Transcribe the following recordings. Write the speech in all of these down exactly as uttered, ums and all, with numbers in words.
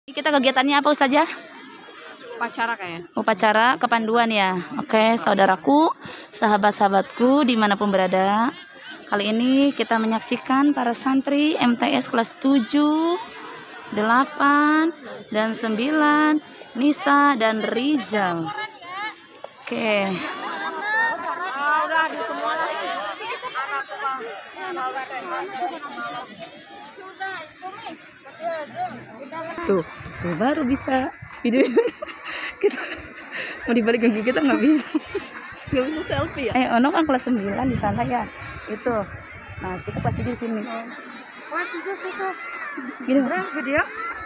Kita kegiatannya apa Ustazah? Upacara kayaknya. Upacara kepanduan ya. Oke, saudaraku, sahabat-sahabatku dimanapun berada. Kali ini kita menyaksikan para santri M T S kelas tujuh, delapan, dan sembilan, Nisa dan Rizal. Oke. Ah, udah di semua lagi. Tuh, tuh baru bisa video kita mau dibalik gigi kita nggak bisa. Nggak bisa selfie ya? Eh, Ono kan kelas sembilan di sana ya. Itu. Nah, kita kelas tujuh di sini. Kelas tujuh situ. Gini, Udah video.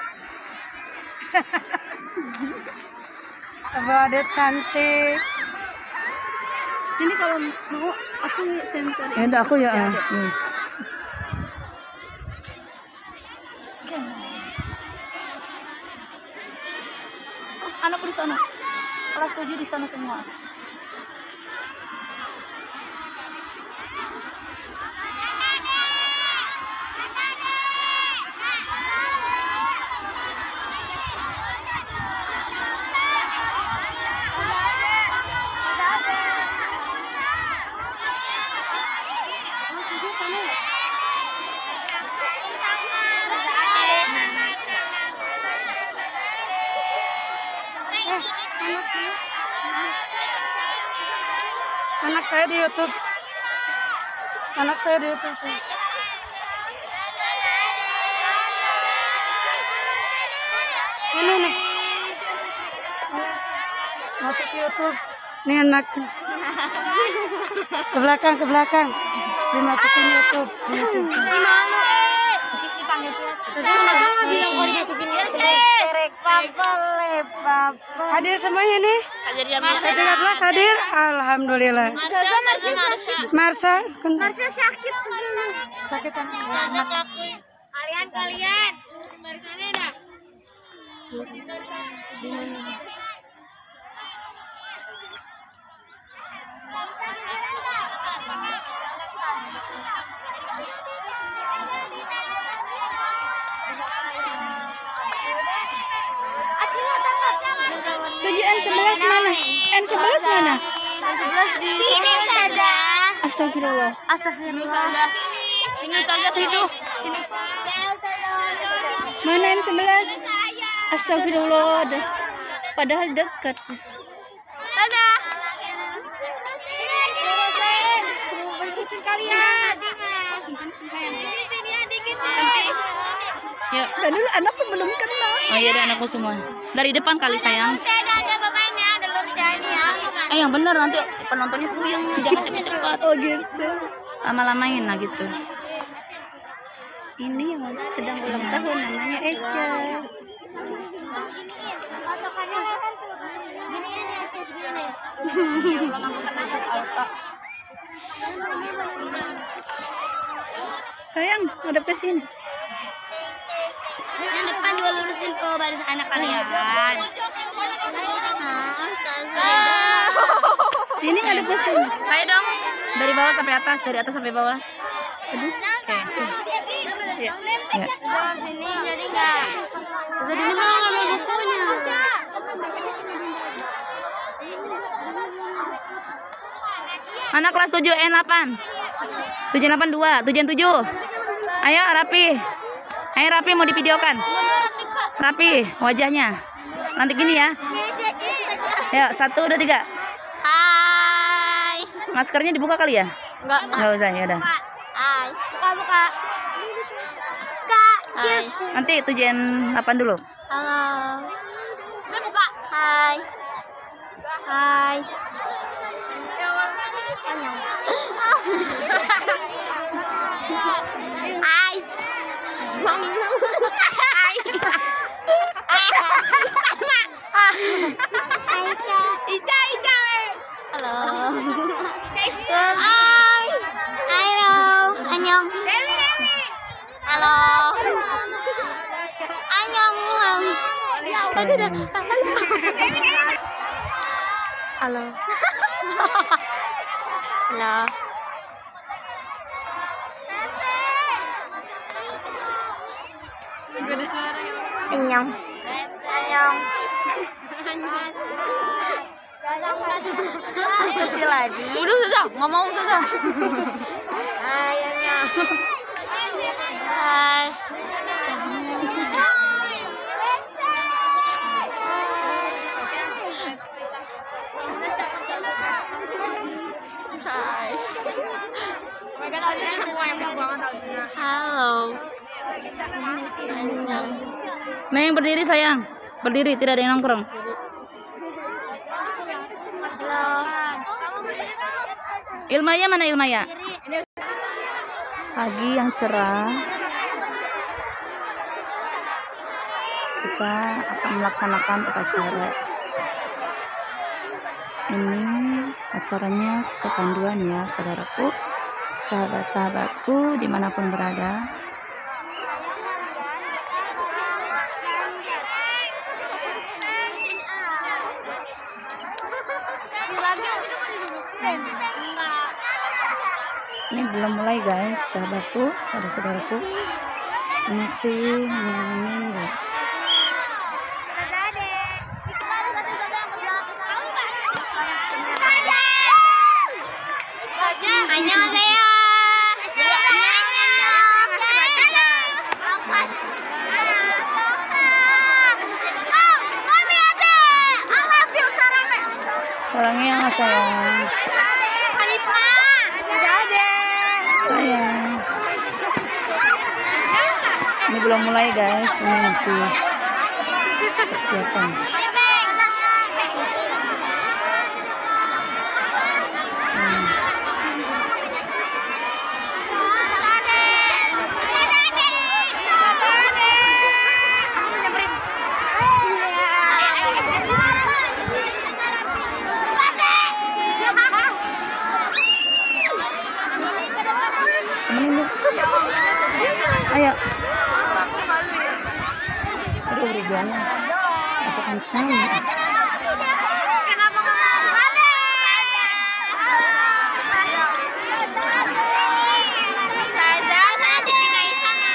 Coba ada cantik. Jadi kalau mau aku center. ya udah aku ya. Hmm. Anakku di sana. Kelas tujuh di sana semua. Anak saya di YouTube. Anak saya di YouTube. Ini nih. Masuk ke YouTube. Nih anak. Ke belakang, ke belakang. Dimasukin YouTube. Di YouTube. Hadir semuanya nih. Hadir kelas hadir. Alhamdulillah. Marsha, Marsha sakit. Sakit kan? Kalian kalian. Marsanya dah. tujuh N sebelas mana? N sebelas mana? N sebelas di sini saja. Astagfirullah. Astagfirullah. Sini saja situ. Sini. Mana N sebelas? Astagfirullah. Dah. Padahal dekat. Dadah. Bersih kalian. Sini sini ya dikit. Ya, dan dulu anakku belum kenal. Oh iya, ada anakku semua. Dari depan kali sayang. Saya ada bapaknya, ada lurusnya ini ya. Eh yang benar nanti penontonnya puyeng, jangan cepet-cepet. Oh gitu. Lama-lamain lah gitu. Ini yang sedang ulang tahun namanya Eca. Sayang, ngadep ke sini. Yang depan dua lurusin ke baris anak kalian. Sini ngadep ke sini. Saya dong. Dari bawah sampai atas, dari atas sampai bawah. Aduh. Oke. Ya. Ya. Sini jadi enggak. Jadi ini malah ngambil bukunya. Mana kelas tujuh N delapan? tujuh delapan dua, tujuan tujuh. Ayo rapi. Ayo rapi mau divideokan. Rapi wajahnya. Nanti gini ya. Ya, satu udah tiga. Hai. Maskernya dibuka kali ya? Enggak. Enggak usah, ya udah. Hai. Buka buka. Kak, cheers. Nanti tujuan delapan dulu. Halo. Saya buka. Hai. Hai. Hai. Hai. Sama. Ica, Ica. Halo. Hai. Halo. Annyeong. Halo. Annyeong. Halo. Halo. Annyeong. Anyong. Kasih lagi. Udah susah, nggak mau susah. Hai Anyong. Hai. Halo. Neng berdiri sayang, berdiri, tidak ada yang nongkrong. Halo. Ilmaya mana Ilmaya? Pagi yang cerah. Kita akan melaksanakan upacara. Ini acaranya kepanduan ya saudaraku, sahabat-sahabatku dimanapun berada. Ini belum mulai guys, sahabatku, saudara-saudaraku masih menunggu. Annyeonghaseyo. Sarangnya nggak sayang. Karisma. Sayang. Ini belum mulai guys, ini masih persiapan. Hmm. Temenin dulu. Ayo. Aduh, berjalan. Acakan sekali. Kenapa nggak mau? Saza, saya sini guys sana.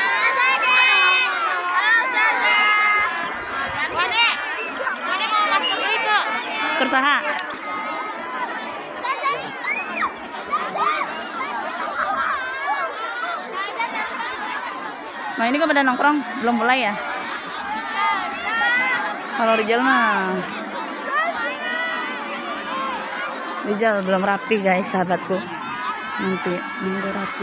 Halo Saza. Wade, Wade mau masuk dulu kok. Kersaha. Nah ini kan pada nongkrong, belum mulai ya. Kalau Rijal mah, Rijal belum rapi guys sahabatku. Nanti nunggu rapi.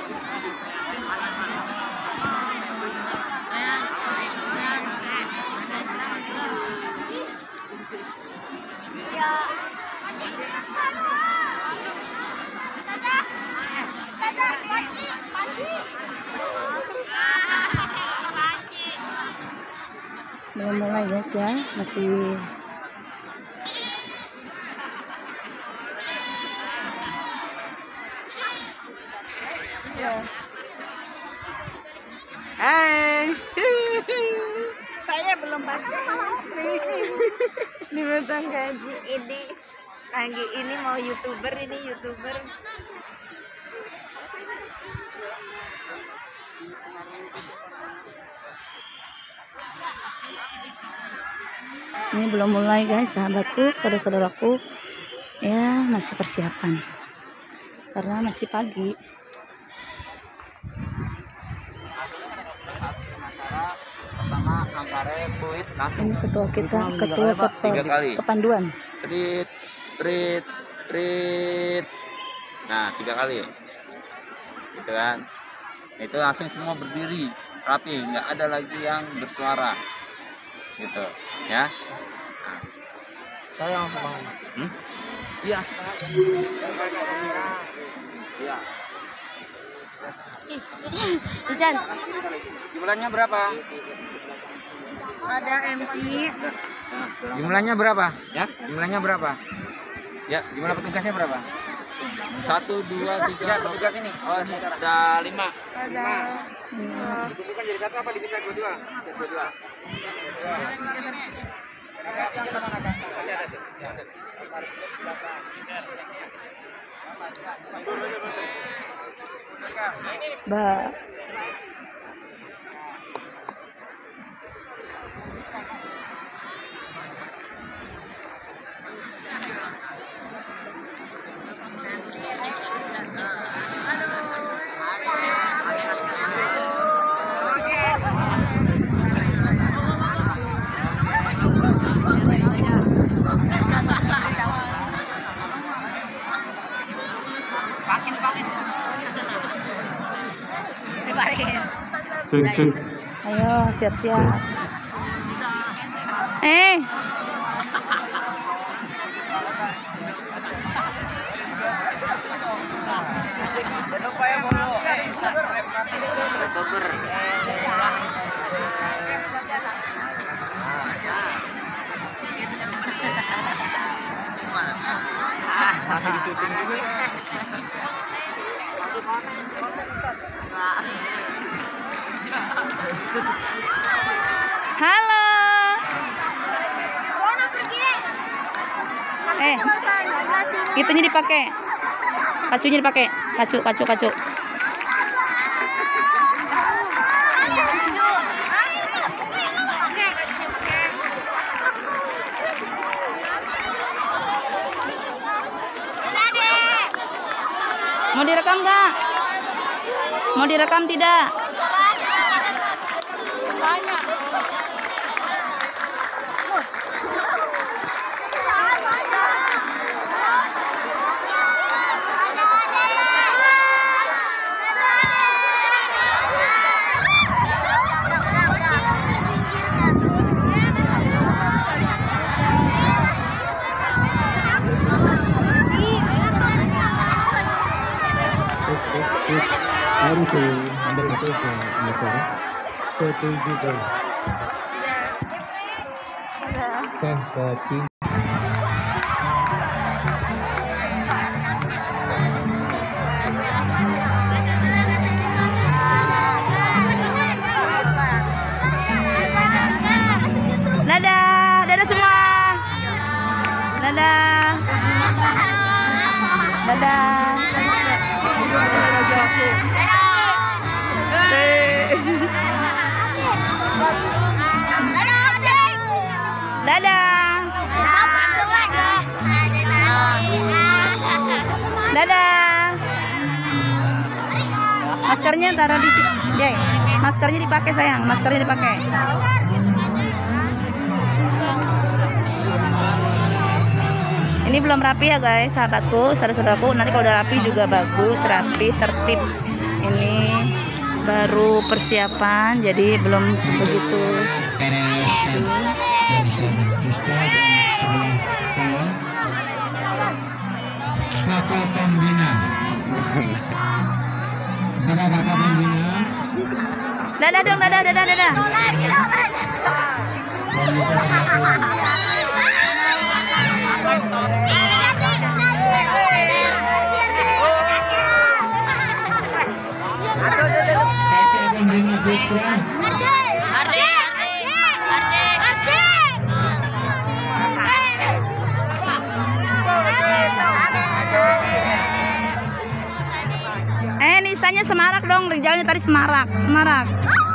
Belum mulai guys ya, masih Hai. Saya belum pakai. Dibetang gaji ini. Lagi ini mau YouTuber ini YouTuber. ini belum mulai guys sahabatku, saudara-saudaraku. Ya masih persiapan karena masih pagi. Ini ketua kita, ketua kepa, kepanduan. Trit, trit, trit. Nah, tiga kali. Gitu kan. Itu langsung semua berdiri, rapi, nggak ada lagi yang bersuara. Gitu, ya. Nah. Saya langsung bangun. Hmm? Iya. Iya. Hujan. Jumlahnya berapa? Ada M C. Jumlahnya berapa? Ya, jumlahnya berapa? Ya, jumlah petugasnya berapa? Satu, dua, tiga. Petugas ini. Oh, ada lima. Ada. Dikumpulkan jadi satu apa dipisah dua-dua? Dua-dua. Ba. Cek, cek. Ayo siap-siap. Eh. Masih di syuting juga. Halo. Eh, itunya dipakai. Kacunya dipakai. Kacu, kacu, kacu. Mau direkam nggak? Mau direkam tidak? Baru ke anda kata ke motor setuju kan? Teh kopi. Dadah, dadah semua. Dadah. Dadah. Dadah. Dadah. Maskernya taruh di sini. Jay, maskernya dipakai sayang, maskernya dipakai. Ini belum rapi ya guys, sahabatku, saudara-saudaraku. Nanti kalau udah rapi juga bagus, rapi, tertib. Ini baru persiapan, jadi belum begitu. Kakak pembina. Kakak-kakak pembina. Dadah dong, dadah, dadah, dadah. Kakak pembina Putra. Eh, Nisanya semarak dong, jalannya tadi semarak, semarak.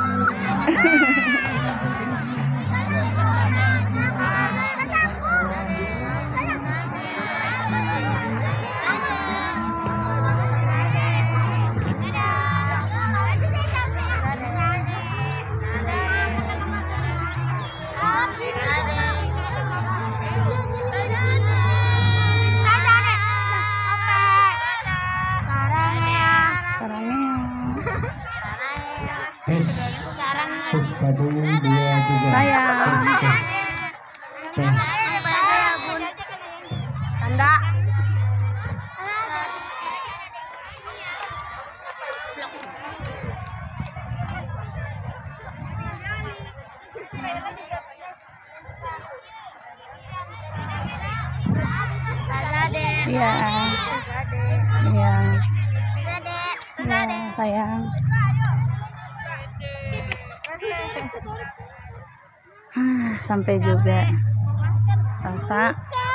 Tes, tes satu dua tiga. Sayang. Teh. Tanda. Iya. Iya. Iya, sayang. Ah, sampai juga. Salsa.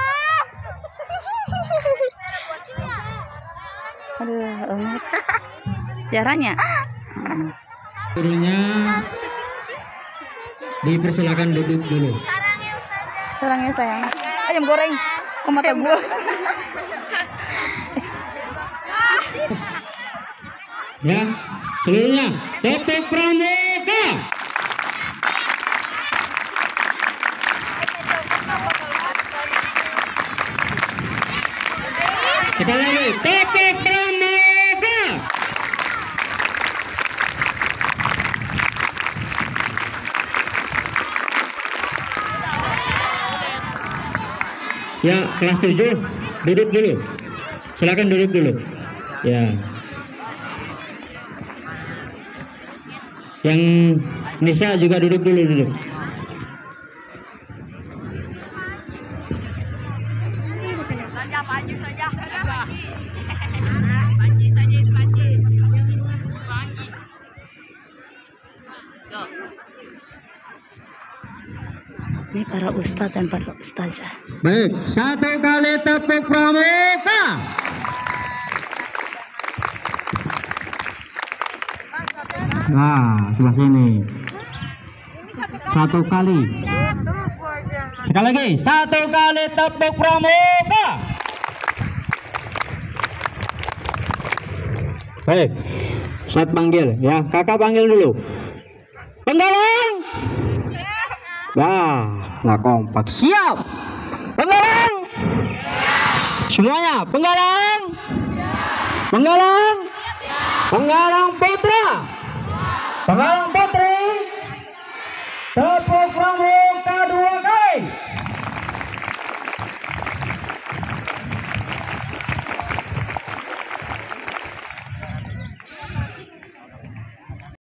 Aduh, umut. Jaranya. Gurunya dipersilakan duduk dulu. Sarangnya sayang. Ayam goreng. Ke mata gua. Ya, seluruhnya Topik Pramuka. Sekali lagi, Topik Pramuka. Ya, kelas tujuh duduk dulu. Silakan duduk dulu. Ya. Yang Nisa juga duduk dulu duduk. Saja Panji saja. Panji saja itu Panji. Panji. Ini para ustadz dan para ustazah. Baik, satu kali tepuk pramuka. Nah, sebelah sini. Satu kali. Sekali lagi, satu kali tepuk pramuka. Baik, Ustaz panggil ya, kakak panggil dulu. Penggalang. Nah, nggak kompak. Siap. Penggalang. Semuanya, penggalang. Penggalang. Penggalang putra. Penggalang